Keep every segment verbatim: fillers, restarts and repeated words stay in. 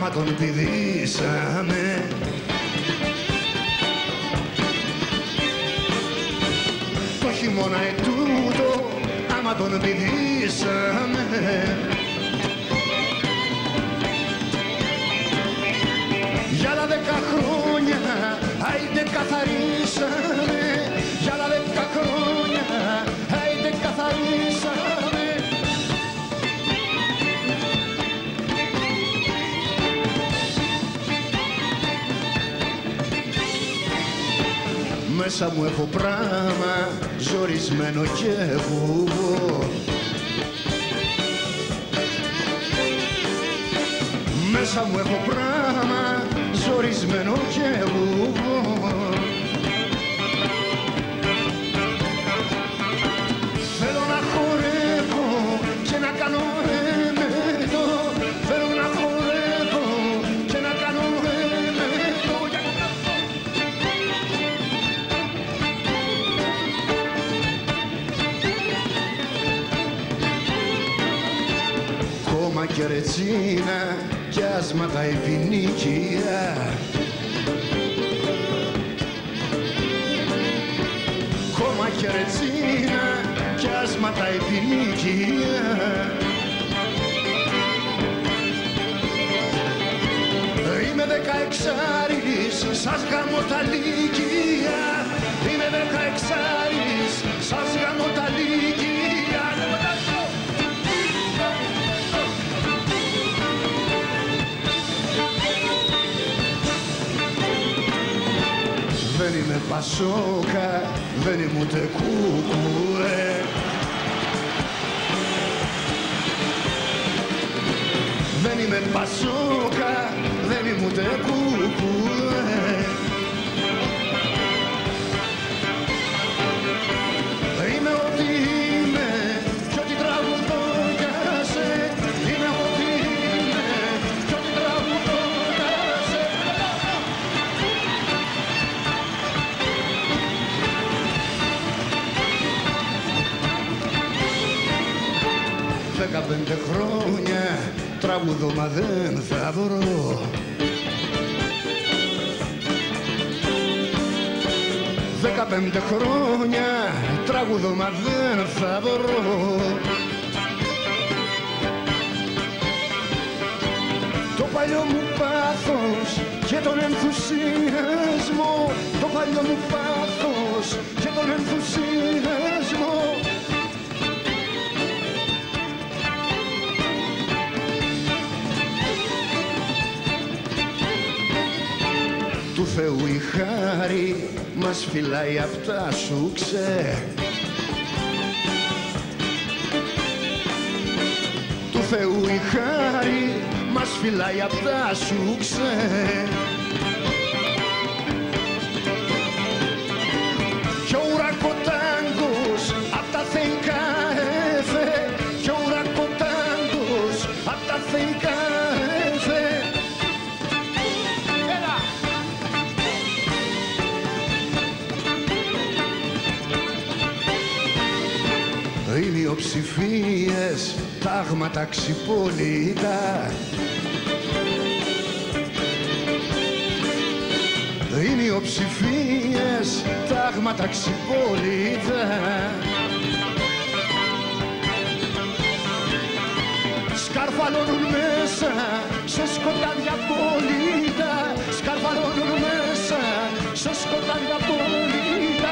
άμα τον πηδήσαμε. Το χειμώνα ετούτο άμα τον πηδήσαμε. Για άλλα δέκα χρόνια άιντε καθαρίσαμε. Για άλλα δέκα χρόνια άιντε καθαρίσαμε. Μέσα μου έχω πράμα ζορισμένο και βουβό. Μέσα μου έχω πράμα ζορισμένο και βουβό. Θέλω να χορεύω και να κάνω εμέτω. Θέλω να χορεύω και να κάνω εμέτω. Κόμμα και ρετσίνα κι άσματα επινίκια. Κόμμα και ρετσίνα κι άσματα επινίκια. Είμαι δεκαεξάρις, σας γαμώ τα λύκεια. Είμαι δεκαεξάρις, σας γαμώ τα λύκεια. Δεν είμαι πασόκα, δεν είμαι ούτε κούκουε. Δεν είμαι πασόκα, δεν είμαι ούτε κούκουε. Είμαι ό,τι είμαι κι ό,τι τραγουδώ για σε. Είμαι ό,τι είμαι κι ό,τι τραγουδώ για σε. Δεκαπέντε χρόνια τραγουδώ μα δεν θα βρω. Δεκαπέντε χρόνια τραγουδώ μα δεν θα βρω. Το παλιό μου πάθος και τον ενθουσιασμό. Το παλιό μου πάθος και τον ενθουσιασμό. Του Θεού η χάρη μας φυλάει απ' τα σούξε. Του Θεού η χάρη μας φυλάει απ' τα σούξε. Κι ο ουρακοτάγκος απ' τα θεϊκά έφε. Κι ο ουρακοτάγκος απ' τα θεϊκά έφε. Οι μειοψηφίες τάγματα ξυπόλυτα. Οι μειοψηφίες τάγματα ξυπόλυτα. Σκαρφαλώνουν μέσα σε σκοτάδια απόλυτα. Σκαρφαλώνουν μέσα σε σκοτάδια απόλυτα.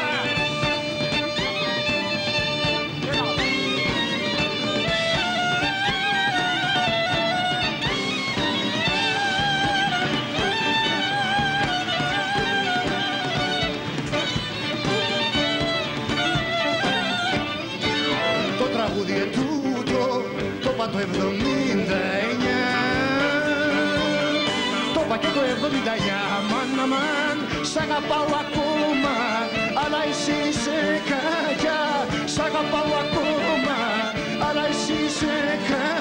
Τραγούδι ετούτο το είπα το εβδομήντα εννιά. Το είπα και το εβδομήντα εννιά. Αμάν, αμάν, σ' αγαπάω ακόμα, αλλά εσύ είσαι κακιά. Σ' αγαπάω ακόμα, αλλά εσύ είσαι κακιά.